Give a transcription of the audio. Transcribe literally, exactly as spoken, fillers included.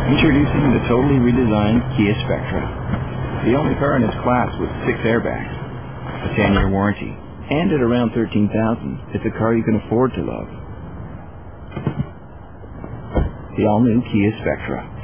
Introducing the totally redesigned Kia Spectra. The only car in its class with six airbags, a ten-year warranty, and at around thirteen thousand dollars, it's a car you can afford to love. The all-new Kia Spectra.